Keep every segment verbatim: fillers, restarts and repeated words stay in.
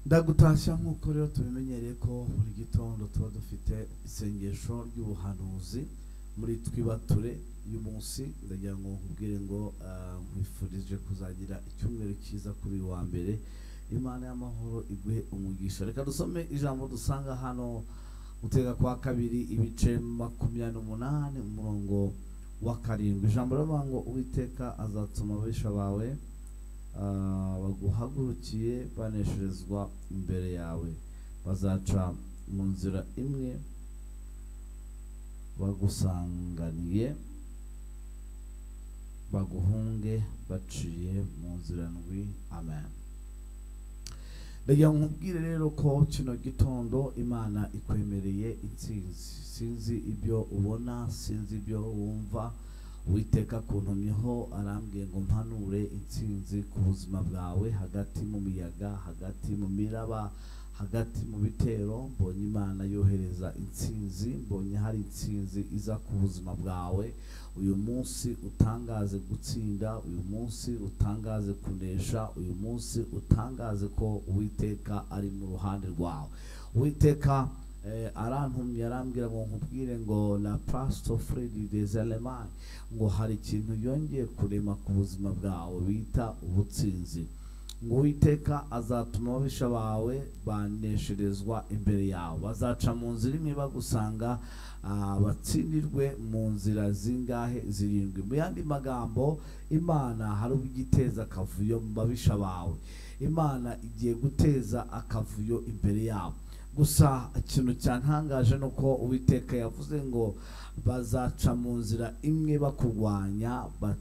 ndagutashya nkuko rero tubimenyereye ko buri gitondo tuba dufite isengesho ry'ubuhanuzi muri twibature uyu munsi ndagira ngo nkubwire ngo nkwifurije kuzagira icyumweru cyiza kuri wa mbere. Imana y'amahoro iguhe umugisha. Reka dusome ijambo dusanga hano Gutega kwa kabiri ibice makumyabiri n'umunani umurongo wa karindwi. Ijambo rivuga ngo Uwiteka azatuma ababisha bawe baguhagurukiye banesherezwa imbere yawe, bazaca mu nzira imwe bagusanganiye, baguhunge baciye mu nzira ndwi. Amen. Ndagira nkubwire rero ko kino gitondo Imana ikwemereye intsinzi. Sinzi ibyo ubona, sinzi ibyo wumva. Uwiteka kuntumyeho arambwiye ngo mpanure intsinzi ku buzima bwawe, hagati mu miyaga, hagati mu miraba, hagati mu bitero. Mbonye Imana yohereza intsinzi, mbonye hari intsinzi iza ku buzima bwawe. Uyu munsi utangaze gutsinda, uyu munsi utangaze kunesha, uyu munsi utangaze ko Uwiteka ari mu ruhande rwawe. Uwiteka Eh, arantumye arambwira ngo nkubwire ngo la place Fredi des Allemands ngo hari ikintu yongeye kurema ku buzima bwawe bita ubutsinzi. Ngo Uwiteka azatuma ababisha bawe banesherezwa imbere yawe, bazaca mu nzira imwe bagusanga, uh, batsindirwe mu nzira zingahe? Zirindwi. Mu yandi magambo, Imana hari ubwiteza akavuyo mu babisha bawe. Imana igiye guteza akavuyo imbere yawe. Gusa ikintu cyantangaje nuko Uwiteka yavuze ngo bazaca mu nzira imwe bakurwanya,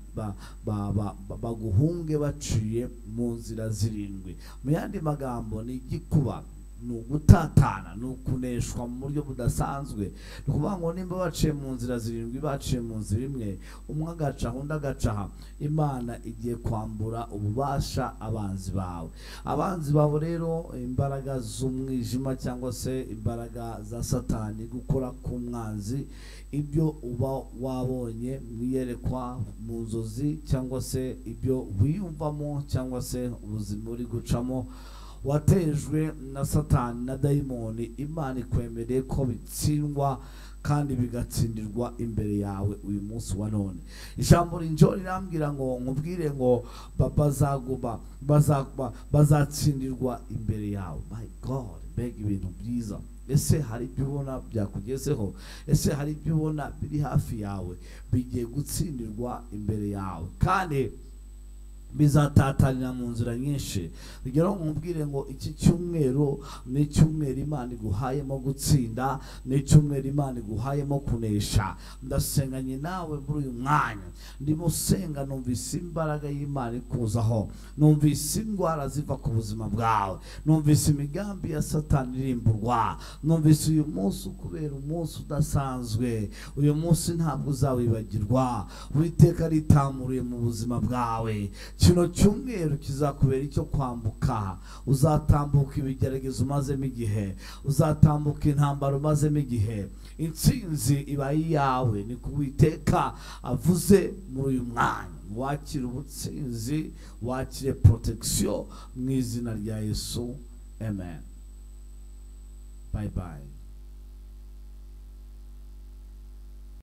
baguhunge baciye mu nzira zirindwi. Mu yandi magambo ni igikuba, ni ugutatana, ni ukuneshwa mu buryo budasanzwe. Ni ukuvuga ngo nimba baciye mu nzira zirindwi, baciye mu nzira imwe, umwe agaca undi agacaha, Imana igiye kwambura ububasha abanzi bawe. Abanzi bawe rero, imbaraga z'umwijima cyangwa se imbaraga za Satani, gukora ku mwanzi, ibyo uba wabonye mwiyerekwa mu nzozi cyangwa se ibyo wiyumvamo cyangwa se ubuzima uri gucamo watejwe na Satani na dayimoni, Imana ikwemereye ko bitsindwa kandi bigatsindirwa imbere yawe uyu munsi wa none. Ijambo rinjo rirambwira ngo nkubwire ngo bazaguma bazatsindirwa imbere yawe. My God, mbega ibintu byiza. Ese hari ibyo ubona byakugezeho? Ese hari ibyo ubona biri hafi yawe bigiye gutsindirwa imbere yawe kandi bizatatanira mu nzira nyinshi? Rugero nkubwire ngo iki cyumweru ni icyumweru Imana iguhayemo gutsinda, ni icyumweru Imana iguhayemo kunesha. Ndasenganye nawe muri uyu mwanya, ndimo senga, numvise imbaraga y'Imana ikuzaho, numvise indwara ziva ku buzima bwawe, numvise imigambi ya Satani irimburwa, numvise uyu munsi kubera umunsi udasanzwe. Uyu munsi ntabwo uzawibagirwa. Uwiteka ritamuriye mu buzima bwawe. Kino cyumweru kizakubera icyo kwambuka. Uzatambuka ibigeragezo umazemo igihe, uzatambuka intambara umazemo igihe. Intsinzi iba iyawe, ni ku Uwiteka avuze muri uyu mwanya. Wakire ubutsinzi, wakire protection mu izina rya Yesu. Amen. Bye bye.